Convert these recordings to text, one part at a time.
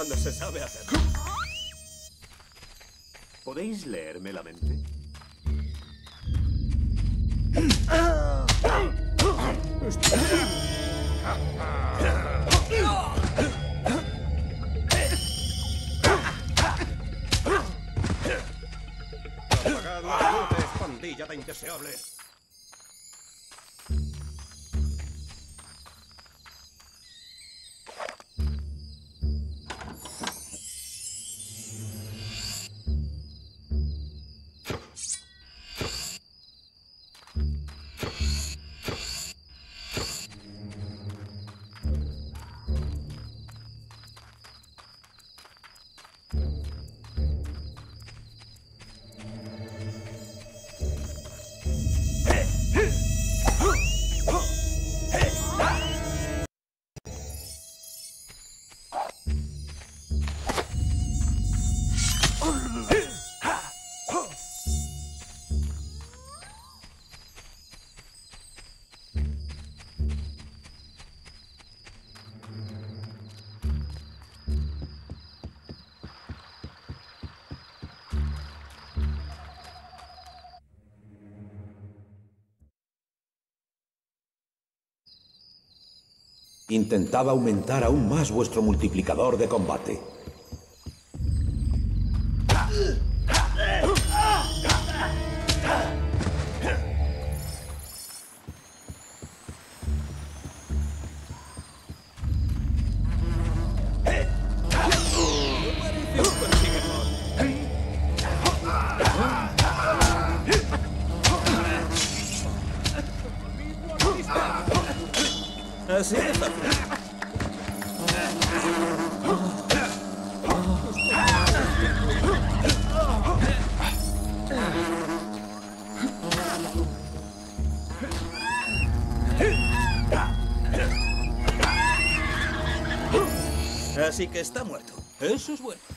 cuando se sabe hacerlo. ¿Podéis leerme la mente? ¡Apagad las luces, pandilla de indeseables! Intentad aumentar aún más vuestro multiplicador de combate. Así de fácil. Así que está muerto. Eso es bueno.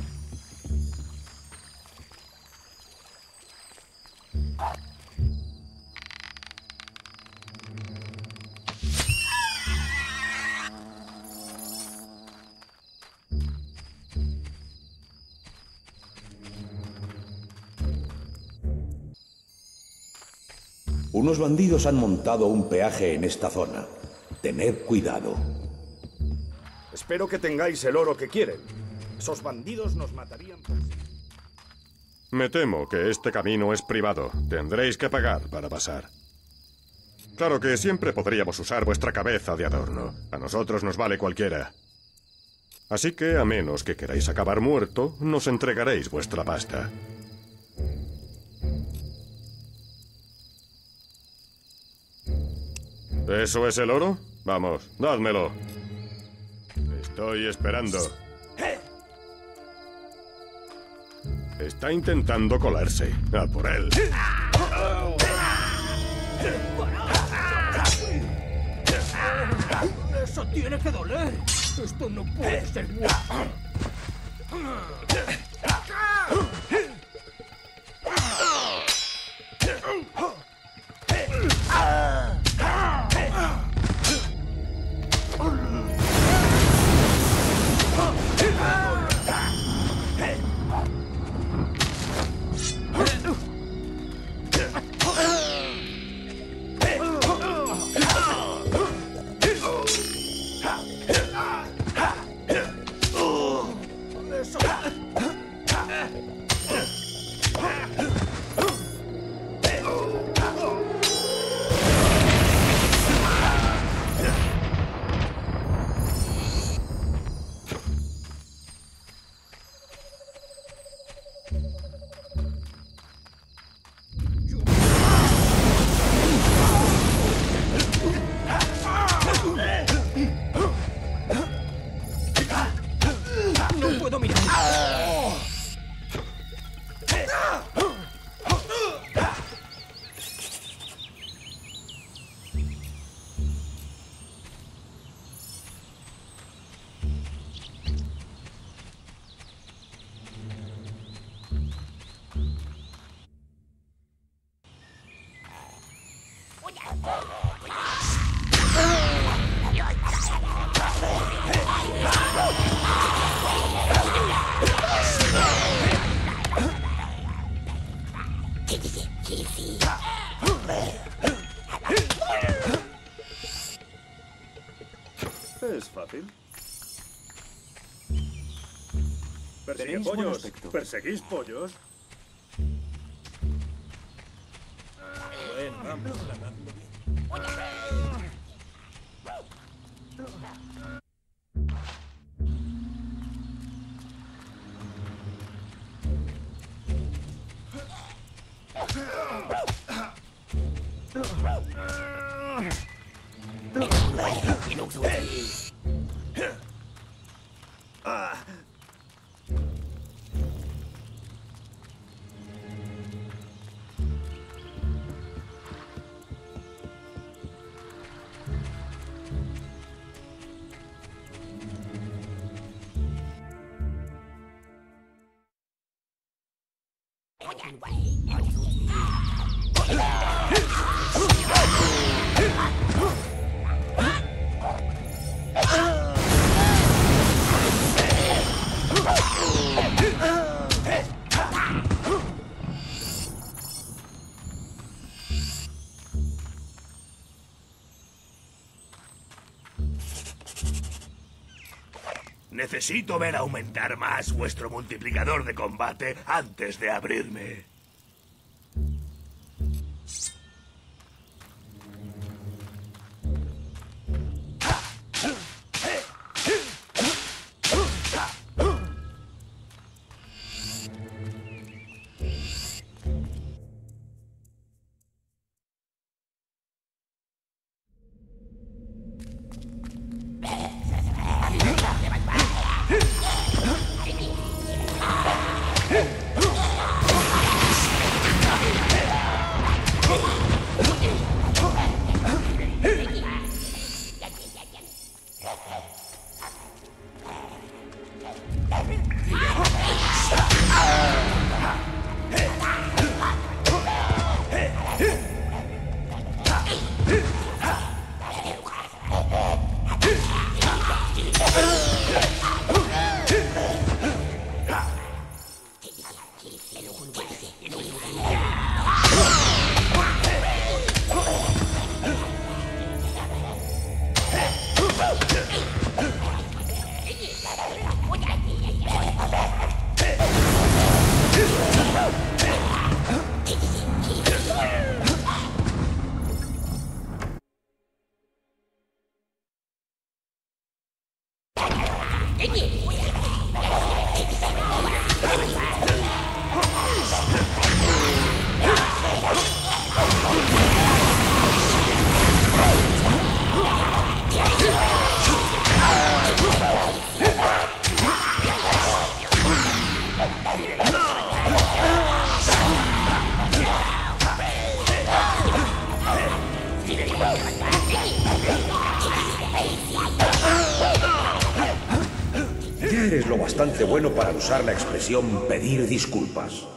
Unos bandidos han montado un peaje en esta zona. Tened cuidado. Espero que tengáis el oro que quieren. Esos bandidos nos matarían por sí. Me temo que este camino es privado. Tendréis que pagar para pasar. Claro que siempre podríamos usar vuestra cabeza de adorno. A nosotros nos vale cualquiera. Así que, a menos que queráis acabar muerto, nos entregaréis vuestra pasta. ¿Eso es el oro? Vamos, dádmelo. Estoy esperando. Está intentando colarse. ¡A por él! ¡Eso tiene que doler! ¡Esto no puede ser bueno! útil? ¿Persigue pollos? ¿Perseguís pollos? Bueno, vamos. Necesito ver aumentar más vuestro multiplicador de combate antes de abrirme. Eres lo bastante bueno para usar la expresión pedir disculpas.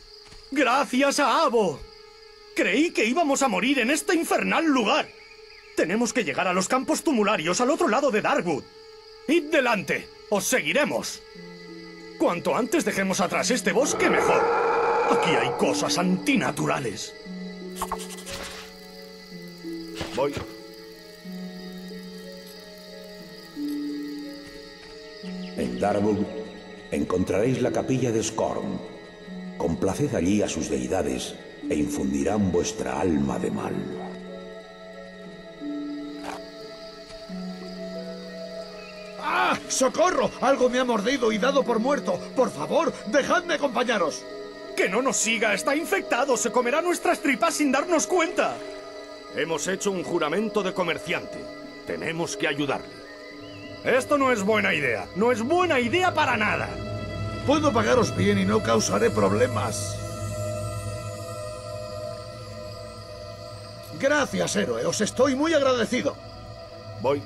¡Gracias a Abo! Creí que íbamos a morir en este infernal lugar. Tenemos que llegar a los campos tumularios al otro lado de Darkwood. ¡Id delante! ¡Os seguiremos! Cuanto antes dejemos atrás este bosque, mejor. Aquí hay cosas antinaturales. Voy. En Darkwood encontraréis la capilla de Skorn. Complaced allí a sus deidades e infundirán vuestra alma de mal. ¡Ah! ¡Socorro! Algo me ha mordido y dado por muerto. Por favor, dejadme acompañaros. ¡Que no nos siga! ¡Está infectado! ¡Se comerá nuestras tripas sin darnos cuenta! Hemos hecho un juramento de comerciante. Tenemos que ayudarle. Esto no es buena idea. No es buena idea para nada. Puedo pagaros bien y no causaré problemas. Gracias, héroe. Os estoy muy agradecido. Voy.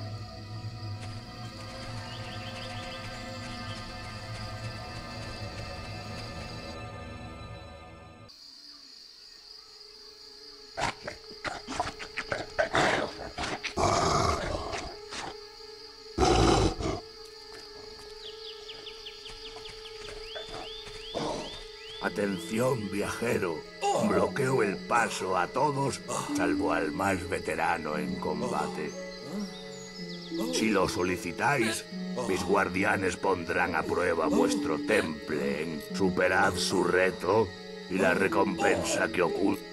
Atención, viajero. Bloqueo el paso a todos, salvo al más veterano en combate. Si lo solicitáis, mis guardianes pondrán a prueba vuestro temple. Superad su reto y la recompensa que oculta.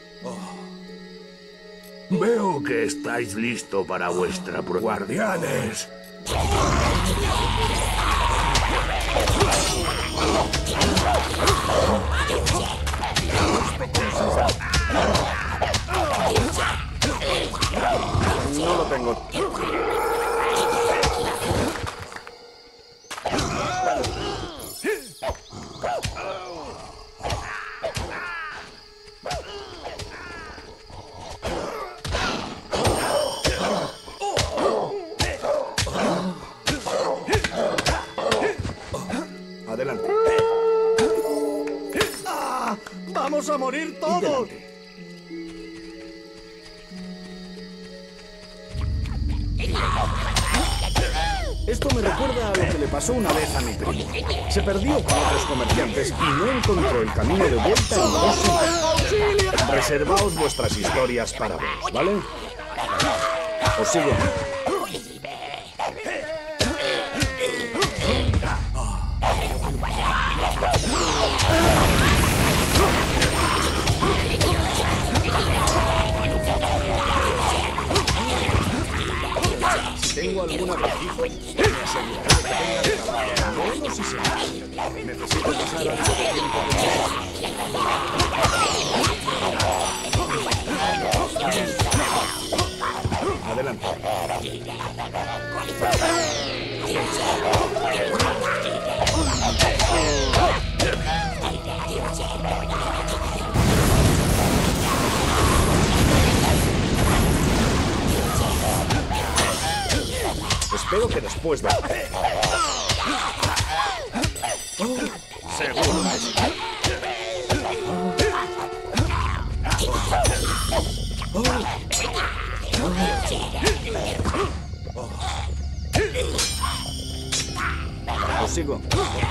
Veo que estáis listos para vuestra prueba. ¡Guardianes! No lo tengo. Adelante. ¡Ah! ¡Vamos a morir todos! Esto me recuerda a lo que le pasó una vez a mi primo. Se perdió con otros comerciantes y no encontró el camino de vuelta en 2 semanas. Reservaos vuestras historias para vos, ¿vale? Os sigo. Si tengo alguna registro, me aseguraré que tenga trabajo. Menos y seguros. Necesito pasar algo de tiempo con adelante. Espero que después de... Seguro que sí. Os sigo.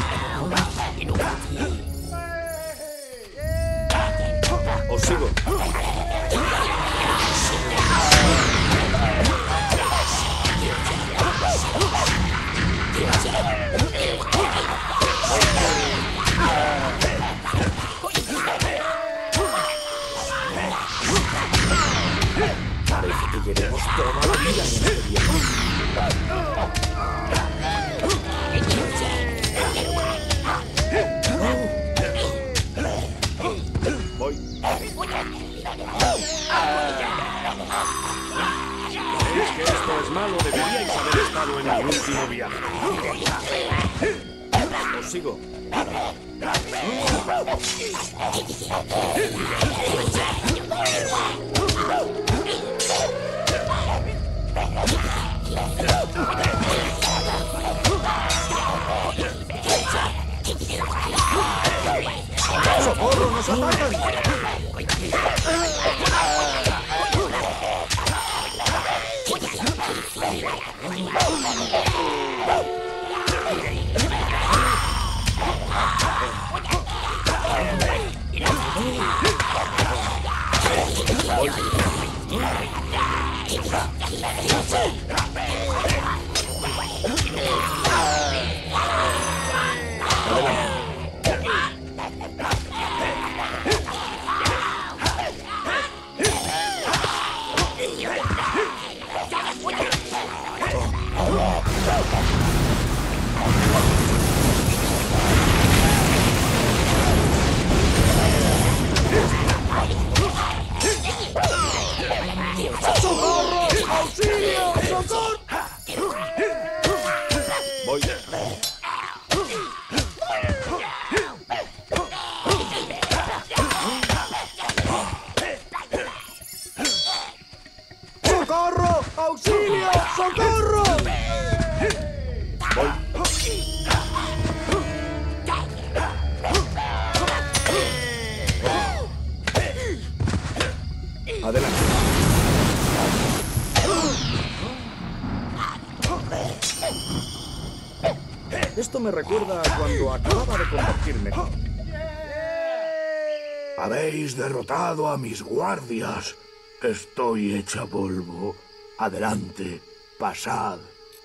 Os sigo. Parece que llevemos toda la vida en este viaje. Voy. ¿Creéis que esto es malo? Deberíais haber estado en el último viaje. Os sigo. ¡Socorro! ¡Nos atacan! ¡Socorro! ¡Auxilio! ¡Socorro! Voy. Adelante. Esto me recuerda a cuando acababa de convertirme. Habéis derrotado a mis guardias. Estoy hecha polvo. Adelante, pasad.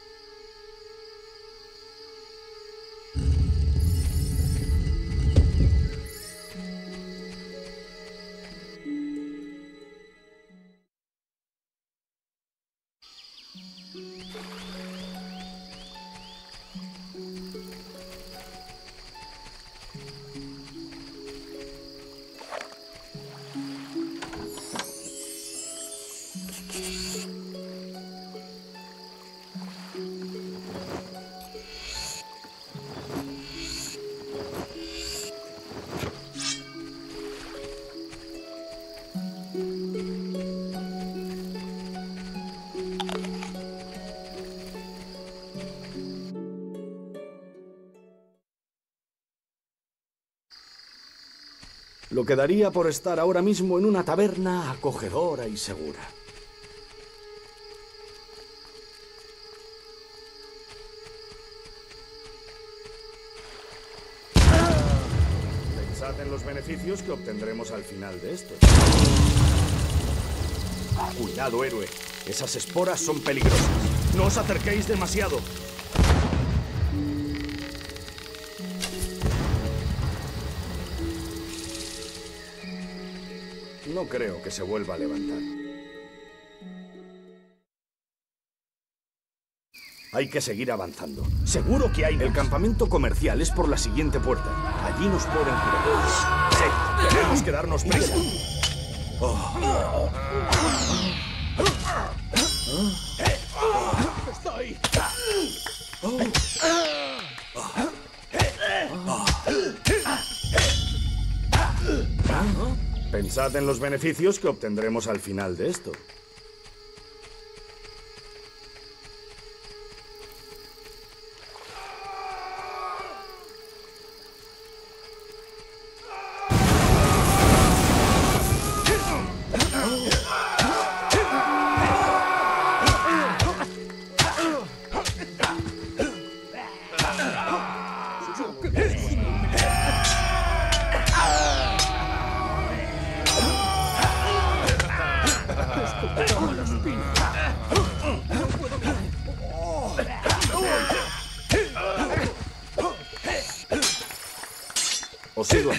Lo que daría por estar ahora mismo en una taberna acogedora y segura. Pensad en los beneficios que obtendremos al final de esto. Cuidado, héroe. Esas esporas son peligrosas. No os acerquéis demasiado. No creo que se vuelva a levantar. Hay que seguir avanzando. Seguro que hay más. El campamento comercial es por la siguiente puerta. Allí nos pueden curar. Sí, tenemos que darnos prisa. ¡Está ahí! Pensad en los beneficios que obtendremos al final de esto. Os sigo.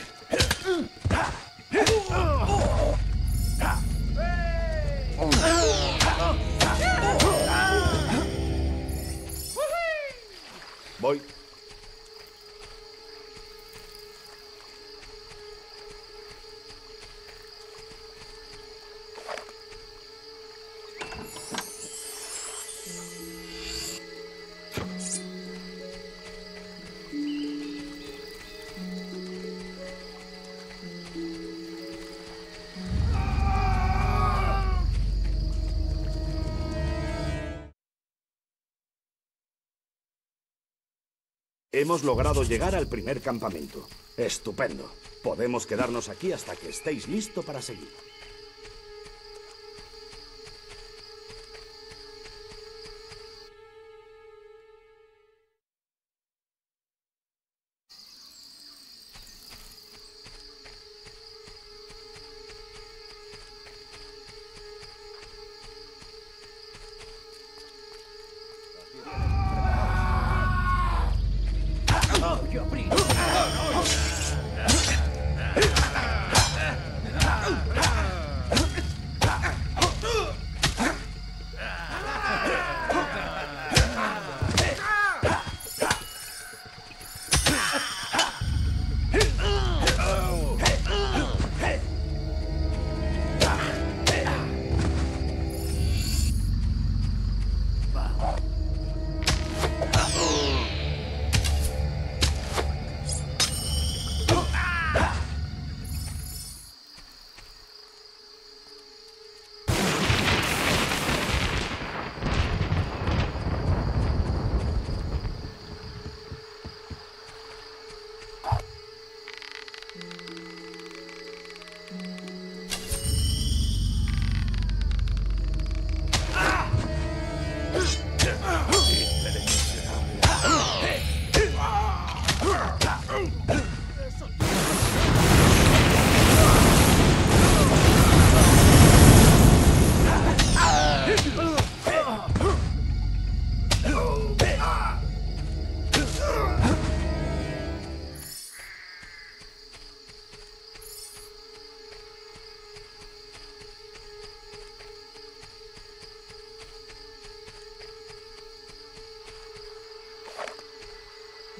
Voy. Hemos logrado llegar al primer campamento. Estupendo. Podemos quedarnos aquí hasta que estéis listos para seguir.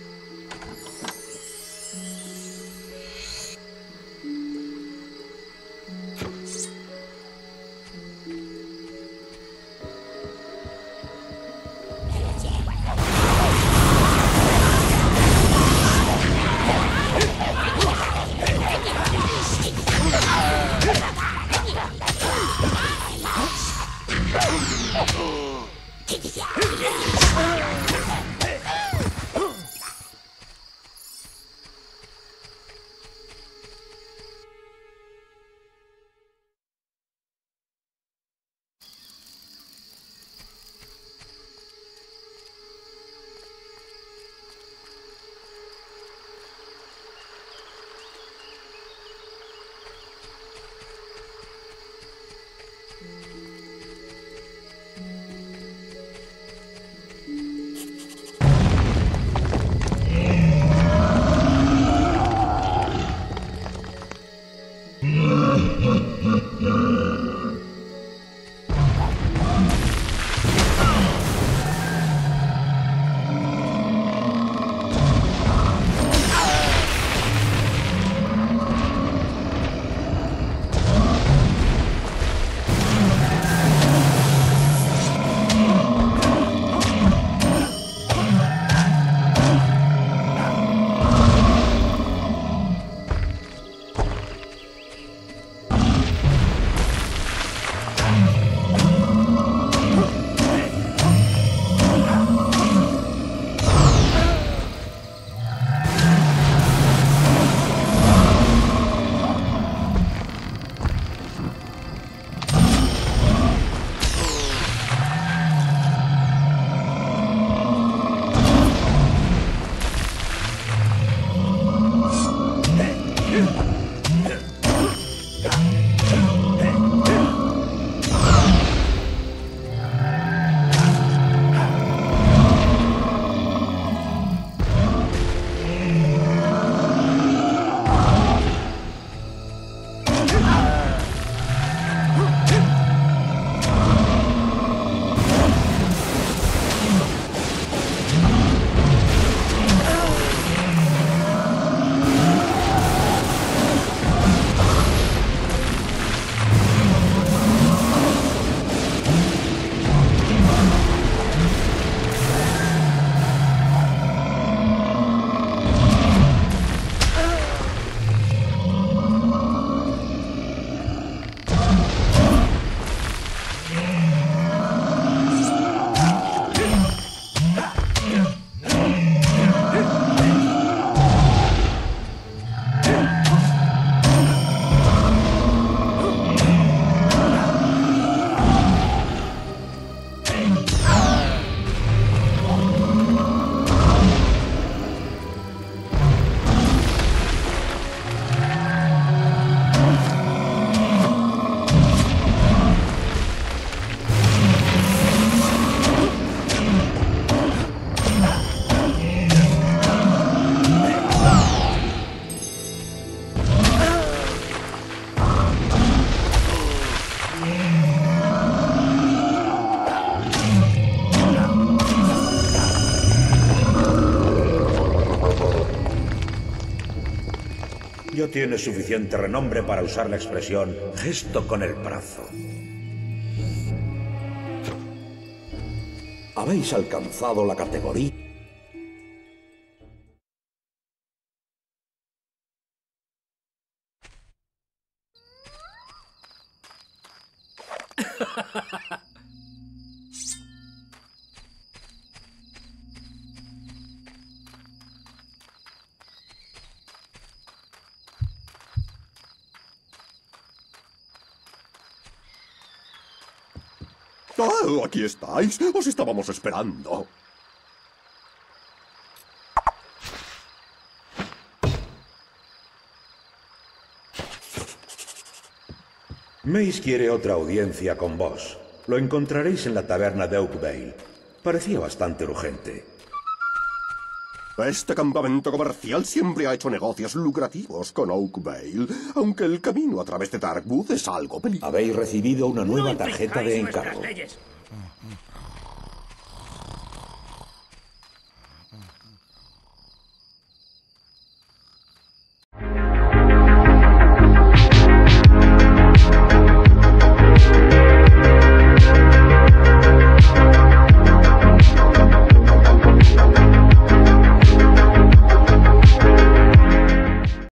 Ya tiene suficiente renombre para usar la expresión gesto con el brazo. Habéis alcanzado la categoría. ¡Ah, aquí estáis! Os estábamos esperando. Mace quiere otra audiencia con vos. Lo encontraréis en la taberna de Oakvale. Parecía bastante urgente. Este campamento comercial siempre ha hecho negocios lucrativos con Oakvale, aunque el camino a través de Darkwood es algo peligroso. Habéis recibido una nueva tarjeta de encargo.